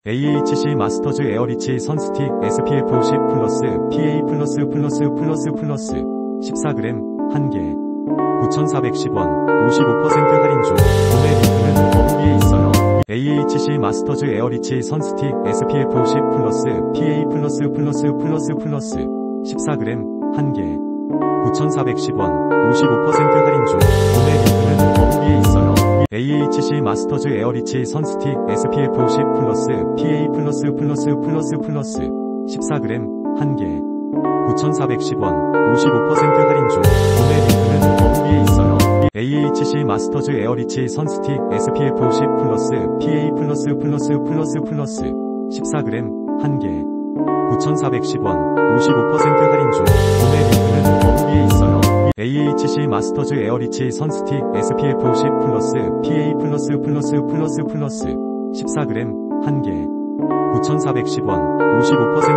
AHC 마스터즈 에어리치 선스틱 SPF 50+, PA+++++ 14g 1개 9,410원 55% 할인 중. 구매 링크는 더보기에 있어요. AHC 마스터즈 에어리치 선스틱 SPF 50+, PA++++ 14g 1개 9,410원 55% 할인 중. 구매 링크는 더보기에 있어요. AHC 마스터즈 에어리치 선스틱 SPF 50+, PA++++ 14g 1개 9,410원 55% 할인 중. 구매 링크는 더보기에 있어요. AHC 마스터즈 에어리치 선스틱 SPF 50+, PA++++ 14g 1개 9,410원 55% 할인 중. 구매 링크는 더보기에 있어요. AHC 마스터즈 에어리치 선스틱 SPF 50+, PA++++ 14g 1개 9,410원 55%